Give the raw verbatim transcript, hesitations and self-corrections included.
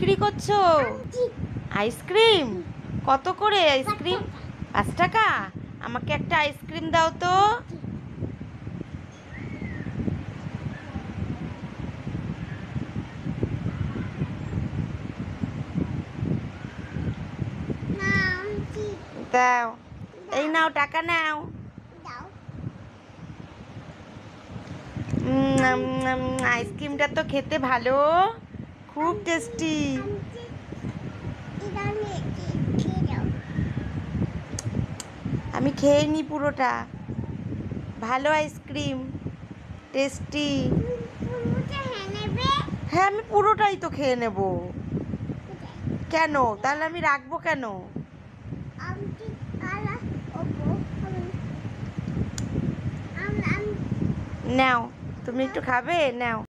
বিক্রি করছো? আইসক্রিম কত করে আইসক্রিম? পাঁচ টাকা। আমাকে একটা আইসক্রিম দাও তো। দাও, এই নাও টাকা নাও। আইসক্রিমটা তো খেতে ভালো, খুব টেস্টি। আমি খেয়ে নি পুরোটা, ভালো আইসক্রিম, টেস্টি। হ্যাঁ আমি পুরোটাই তো খেয়ে নেব। কেন তাহলে আমি রাখবো কেন? নাও, তুমি একটু খাবে? নাও।